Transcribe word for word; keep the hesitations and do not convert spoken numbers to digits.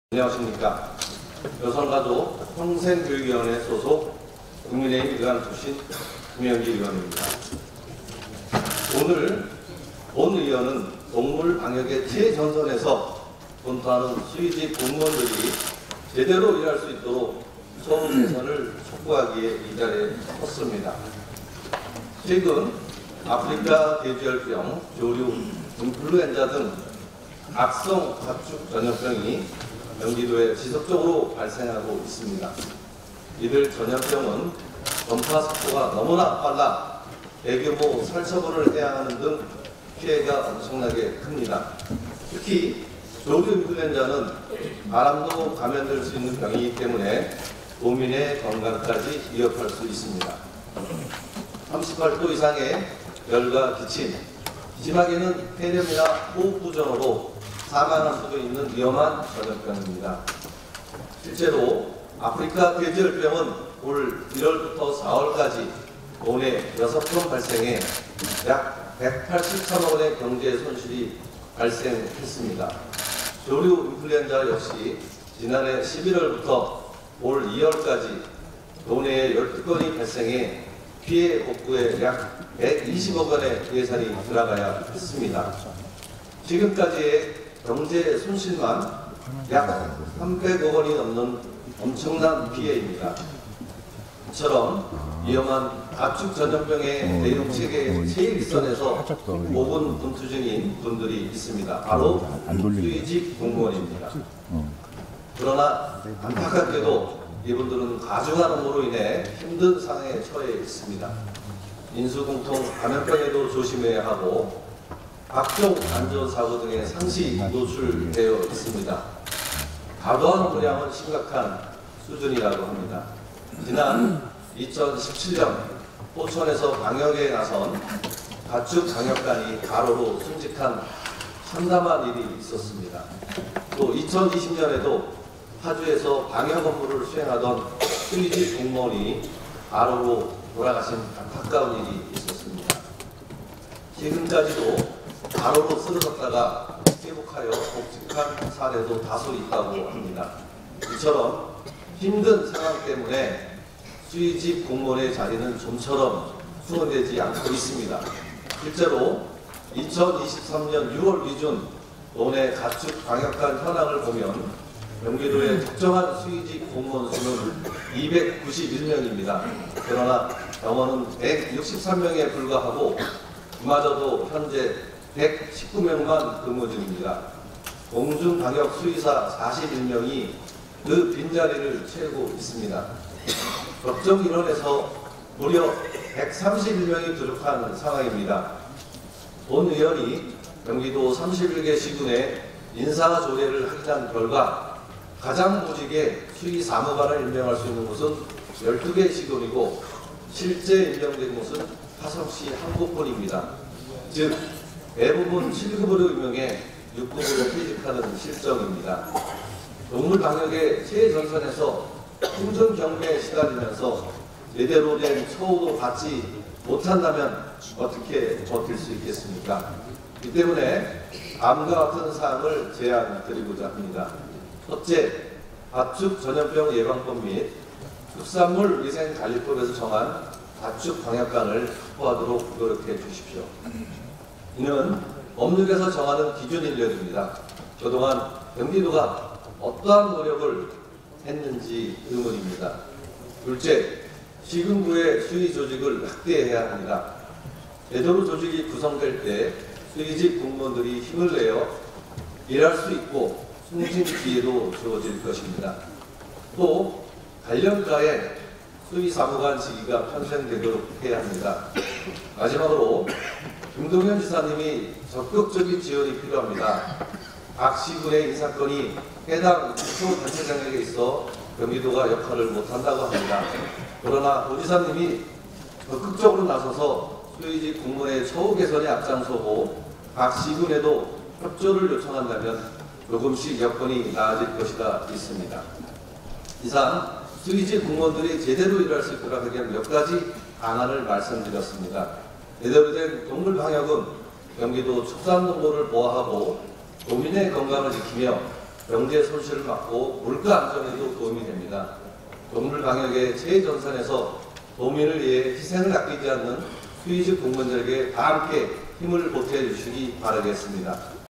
안녕하십니까. 여성가족 평생교육위원회 소속 국민의힘 의원출신 김영기 의원입니다. 오늘 본 의원은 동물 방역의 최전선에서 분투하는 수의직 공무원들이 제대로 일할 수 있도록 처우 개선을 촉구하기에 이 자리에 섰습니다. 최근 아프리카 돼지열병, 조류, 인플루엔자 등 악성 가축 전염병이 경기도에 지속적으로 발생하고 있습니다. 이들 전염병은 전파 속도가 너무나 빨라 대규모 살처분을 해야 하는 등 피해가 엄청나게 큽니다. 특히 조류 인플루엔자는 바람도 감염될 수 있는 병이기 때문에 도민의 건강까지 위협할 수 있습니다. 삼십팔 도 이상의 열과 기침, 심하게는 폐렴이나 호흡 부전으로 사망할 수도 있는 위험한 전염병입니다. 실제로 아프리카 돼지열병은 올 일월부터 사월까지 도내 여섯 번 발생해 약 백팔십삼억 원의 경제 손실이 발생했습니다. 조류 인플루엔자 역시 지난해 십일월부터 올 이월까지 도내에 열두 건이 발생해 피해 복구에 약 백이십억 원의 예산이 들어가야 했습니다. 지금까지의 경제 손실만 약 삼백억 원이 넘는 엄청난 피해입니다. 이처럼 위험한 가축 전염병의 대응 체계의 최일선에서 모분 분투 중인 분들이 있습니다. 바로 수의직 공무원입니다. 그러나 안타깝게도 이분들은 가중한 업무로 인해 힘든 상황에 처해 있습니다. 인수공통 감염병에도 조심해야 하고 각종 안전사고 등의 상시 노출되어 있습니다. 과도한 업무량은 심각한 수준이라고 합니다. 지난 이천십칠 년 포천에서 방역에 나선 가축 방역관이 가로로 순직한 참담한 일이 있었습니다. 또 이천이십 년에도 파주에서 방역 업무를 수행하던 수의직 공무원이 가로로 돌아가신 안타까운 일이 있었습니다. 지금까지도 가로로 쓰러졌다가 회복하여 복직한 사례도 다수 있다고 합니다. 이처럼 힘든 상황 때문에 수의직 공무원의 자리는 좀처럼 수원되지 않고 있습니다. 실제로 이천이십삼 년 유월 기준 도내 가축 방역관 현황을 보면 경기도의 특정한 수의직 공무원 수는 이백구십일 명입니다. 그러나 병원은 백육십삼 명에 불과하고 그마저도 현재 백십구 명만 근무 중입니다. 공중방역 수의사 사십일 명이 그 빈자리를 채우고 있습니다. 걱정 인원에서 무려 백삼십일 명이 부족한 상황입니다. 본 의원이 경기도 삼십일 개 시군에 인사조례를 확인한 결과 가장 보직에 수의사무관을 임명할 수 있는 곳은 열두 개 시군이고 실제 임명된 곳은 화성시 한 곳뿐입니다. 즉 대부분 칠 급으로 임명해 육 급으로 퇴직하는 실정입니다. 동물 방역의 최전선에서 힘든 경매에 시달리면서 제대로 된 처우도 받지 못한다면 어떻게 버틸 수 있겠습니까? 이 때문에 다음과 같은 사항을 제안드리고자 합니다. 첫째, 가축 전염병 예방법 및 축산물 위생관리법에서 정한 가축 방역관을 확보하도록 노력해 주십시오. 이는 법률에서 정하는 기준 인력입니다. 그동안 경기도가 어떠한 노력을 했는지 의문입니다. 둘째, 시군구의 수의 조직을 확대해야 합니다. 제대로 조직이 구성될 때 수의직 공무원들이 힘을 내어 일할 수 있고 승진 기회도 주어질 것입니다. 또 관련과에 수의사무관 직위가 편성되도록 해야 합니다. 마지막으로 김동현 지사님이 적극적인 지원이 필요합니다. 각 시군의 인사권이 해당 기초단체장에게 있어 경기도가 역할을 못한다고 합니다. 그러나 도지사님이 적극적으로 나서서 수의직 공무원의 처우 개선에 앞장서고 각 시군에도 협조를 요청한다면 조금씩 여건이 나아질 것이라 믿습니다. 이상 수의직 공무원들이 제대로 일할 수 있도록 하기 위한 몇 가지 방안을 말씀드렸습니다. 제대로 된 동물 방역은 경기도 축산농고를 보호하고 도민의 건강을 지키며 경제 손실을 막고 물가 안정에도 도움이 됩니다. 동물 방역의 최전선에서 도민을 위해 희생을 아끼지 않는 수의직 공무원들에게 다 함께 힘을 보태주시기 바라겠습니다.